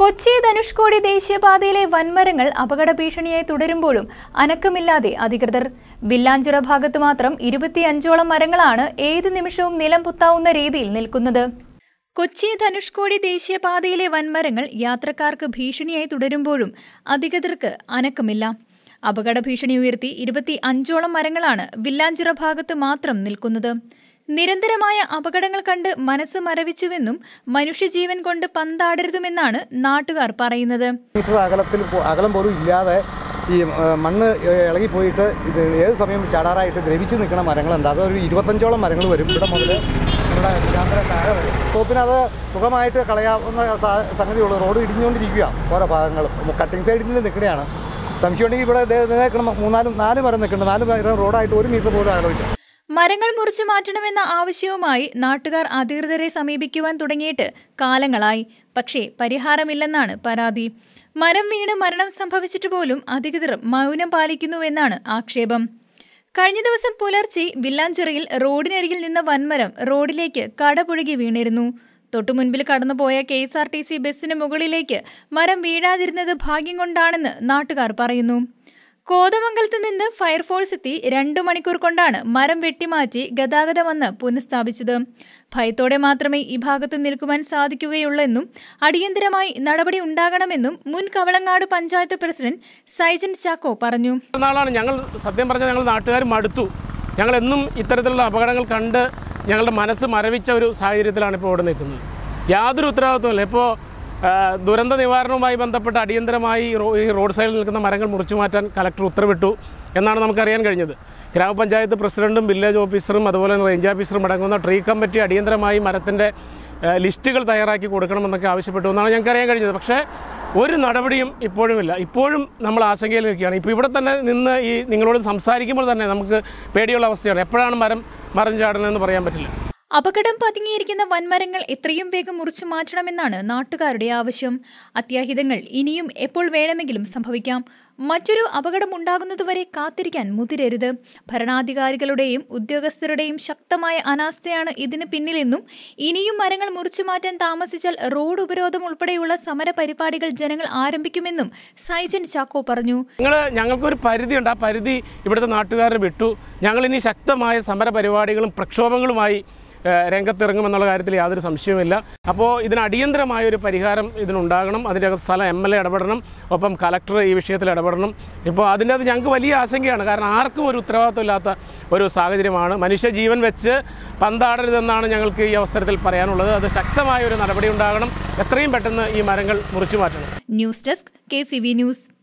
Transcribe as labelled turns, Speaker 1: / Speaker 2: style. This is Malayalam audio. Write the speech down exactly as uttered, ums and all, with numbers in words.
Speaker 1: കൊച്ചി ധനുഷ്കോടി ദേശീയപാതയിലെ വൻമരങ്ങൾ അപകട ഭീഷണിയായി തുടരുമ്പോഴും അനക്കമില്ലാതെ അധികൃതർ. വില്ലാഞ്ചിറ ഭാഗത്ത് മാത്രം ഇരുപത്തിയഞ്ചോളം മരങ്ങളാണ് ഏത് നിമിഷവും നിലം പൊത്താവുന്ന രീതിയിൽ നിൽക്കുന്നത്. കൊച്ചി ധനുഷ്കോടി ദേശീയപാതയിലെ വൻമരങ്ങൾ യാത്രക്കാർക്ക് ഭീഷണിയായി തുടരുമ്പോഴും അധികൃതർക്ക് അനക്കമില്ല. അപകട ഭീഷണി ഉയർത്തി ഇരുപത്തി അഞ്ചോളം മരങ്ങളാണ് വില്ലാഞ്ചിറ ഭാഗത്ത് മാത്രം നിൽക്കുന്നത്. നിരന്തരമായ അപകടങ്ങൾ കണ്ട് മനസ്സ് മരവിച്ചുവെന്നും മനുഷ്യജീവൻ കൊണ്ട് പന്താടരുതുമെന്നാണ് നാട്ടുകാർ പറയുന്നത്.
Speaker 2: മീറ്റർ അകലത്തിൽ അകലം പോലും ഇല്ലാതെ ഈ മണ്ണ് ഇളകിപ്പോയിട്ട് ഇത് ഏത് സമയം ചാടാറായിട്ട് ദ്രവിച്ച് നിൽക്കുന്ന മരങ്ങളുണ്ട്. അതൊരു ഇരുപത്തഞ്ചോളം മരങ്ങൾ വരും ഇവിടെ മുതൽ ഇവിടെ വിലാന്തര താഴെ വരും. സ്റ്റോപ്പിന് അത് സുഖമായിട്ട് കളയാവുന്ന സംഗതിയുള്ളൂ. റോഡ് ഇടിഞ്ഞുകൊണ്ടിരിക്കുക. ഓരോ ഭാഗങ്ങളും കട്ടിങ് സൈഡിൽ നിൽക്കുകയാണ്. സംശയമുണ്ടെങ്കിൽ ഇവിടെ നിൽക്കണം. മൂന്നാലും നാല് മരം നിൽക്കുന്നുണ്ട്. നാല് മരം റോഡായിട്ട് ഒരു മീറ്റർ പോലും അകലമില്ല.
Speaker 1: മരങ്ങൾ മുറിച്ചു മാറ്റണമെന്ന ആവശ്യവുമായി നാട്ടുകാർ അധികൃതരെ സമീപിക്കുവാൻ തുടങ്ങിയിട്ട് കാലങ്ങളായി. പക്ഷേ പരിഹാരമില്ലെന്നാണ് പരാതി. മരം വീണ് മരണം സംഭവിച്ചിട്ട് പോലും അധികൃതർ മൗനം പാലിക്കുന്നുവെന്നാണ് ആക്ഷേപം. കഴിഞ്ഞ ദിവസം പുലർച്ചെ വില്ലാഞ്ചിറയിൽ റോഡിനരികിൽ നിന്ന വൻമരം റോഡിലേക്ക് കടപുഴകി വീണിരുന്നു. തൊട്ടുമുൻപിൽ കടന്നുപോയ K S R T C ബസ്സിന് മുകളിലേക്ക് മരം വീഴാതിരുന്നത് ഭാഗ്യം കൊണ്ടാണെന്ന് നാട്ടുകാർ പറയുന്നു. കോതമംഗലത്ത് നിന്ന് ഫയർഫോഴ്സ് എത്തി രണ്ടു മണിക്കൂർ കൊണ്ടാണ് മരം വെട്ടിമാറ്റി ഗതാഗതമെന്ന് പുനഃസ്ഥാപിച്ചത്. ഭയത്തോടെ മാത്രമേ ഈ ഭാഗത്ത് നിൽക്കുവാൻ സാധിക്കുകയുള്ളെന്നും അടിയന്തരമായി നടപടി ഉണ്ടാകണമെന്നും മുൻ കവളങ്ങാട് പഞ്ചായത്ത് പ്രസിഡന്റ് സൈജൻ ചാക്കോ പറഞ്ഞു.
Speaker 3: നാളാണ് ഞങ്ങൾ സത്യം പറഞ്ഞാൽ ഞങ്ങൾ നാട്ടുകാർ മടുത്തു. ഞങ്ങൾ എന്നും ഇത്തരത്തിലുള്ള അപകടങ്ങൾ കണ്ട് ഞങ്ങളുടെ മനസ്സ് മരവിച്ച ഒരു സാഹചര്യത്തിലാണ് ഇപ്പോൾ ഇവിടെ നിൽക്കുന്നത്. യാതൊരു ഉത്തരവാദിത്വമില്ല. ഇപ്പോൾ ദുരന്ത നിവാരണവുമായി ബന്ധപ്പെട്ട് അടിയന്തരമായി ഈ റോഡ് സൈഡിൽ നിൽക്കുന്ന മരങ്ങൾ മുറിച്ചു മാറ്റാൻ കലക്ടർ ഉത്തരവിട്ടു എന്നാണ് നമുക്കറിയാൻ കഴിഞ്ഞത്. ഗ്രാമപഞ്ചായത്ത് പ്രസിഡന്റും വില്ലേജ് ഓഫീസറും അതുപോലെ റേഞ്ച് ഓഫീസറും അടങ്ങുന്ന ട്രീ കമ്മിറ്റി അടിയന്തരമായി മരത്തിൻ്റെ ലിസ്റ്റുകൾ തയ്യാറാക്കി കൊടുക്കണമെന്നൊക്കെ ആവശ്യപ്പെട്ടു എന്നാണ് ഞങ്ങൾക്ക് അറിയാൻ കഴിഞ്ഞത്. പക്ഷേ ഒരു നടപടിയും ഇപ്പോഴുമില്ല. ഇപ്പോഴും നമ്മൾ ആശങ്കയിൽ നിൽക്കുകയാണ്. ഇപ്പോൾ ഇവിടെ തന്നെ നിന്ന് ഈ നിങ്ങളോട് സംസാരിക്കുമ്പോൾ തന്നെ നമുക്ക് പേടിയുള്ള അവസ്ഥയാണ്. എപ്പോഴാണ് മരം മരം ചാടണമെന്ന് പറയാൻ പറ്റില്ല.
Speaker 1: അപകടം പതുങ്ങിയിരിക്കുന്ന വൻമരങ്ങൾ എത്രയും വേഗം മുറിച്ചു മാറ്റണമെന്നാണ് നാട്ടുകാരുടെ ആവശ്യം. അത്യാഹിതങ്ങൾ ഇനിയും എപ്പോൾ വേണമെങ്കിലും സംഭവിക്കാം. മറ്റൊരു അപകടം ഉണ്ടാകുന്നതുവരെ കാത്തിരിക്കാൻ മുതിരരുത്. ഭരണാധികാരികളുടെയും ഉദ്യോഗസ്ഥരുടെയും ശക്തമായ അനാസ്ഥയാണ് ഇതിന് പിന്നിലെന്നും ഇനിയും മരങ്ങൾ മുറിച്ചു മാറ്റാൻ താമസിച്ചാൽ റോഡ് ഉപരോധം ഉൾപ്പെടെയുള്ള സമര പരിപാടികൾ ജനങ്ങൾ ആരംഭിക്കുമെന്നും സൈജൻ ചാക്കോ പറഞ്ഞു.
Speaker 3: നിങ്ങൾ ഞങ്ങൾക്കൊരു പരിധിയുണ്ട്. ആ പരിധി ഇവിടുത്തെ നാട്ടുകാരെ വിട്ടു. ഞങ്ങളിനി ശക്തമായ സമര പരിപാടികളും പ്രക്ഷോഭങ്ങളുമായി രംഗത്തിറങ്ങുമെന്നുള്ള കാര്യത്തിൽ യാതൊരു സംശയവുമില്ല. അപ്പോൾ ഇതിന് അടിയന്തരമായൊരു പരിഹാരം ഇതിനുണ്ടാകണം. അതിൻ്റെ സ്ഥലം എം എൽ എ ഇടപെടണം. ഒപ്പം കലക്ടർ ഈ വിഷയത്തിൽ ഇടപെടണം. ഇപ്പോൾ അതിൻ്റെ അത് ഞങ്ങൾക്ക് വലിയ ആശങ്കയാണ്. കാരണം ആർക്കും ഒരു ഉത്തരവാദിത്വമില്ലാത്ത ഒരു സാഹചര്യമാണ്. മനുഷ്യജീവൻ വെച്ച് പന്താടരുതെന്നാണ് ഞങ്ങൾക്ക് ഈ അവസരത്തിൽ പറയാനുള്ളത്. അത് ശക്തമായ ഒരു നടപടി ഉണ്ടാകണം. എത്രയും പെട്ടെന്ന് ഈ മരങ്ങൾ മുറിച്ചു മാറ്റണം.
Speaker 1: News desk K C V news.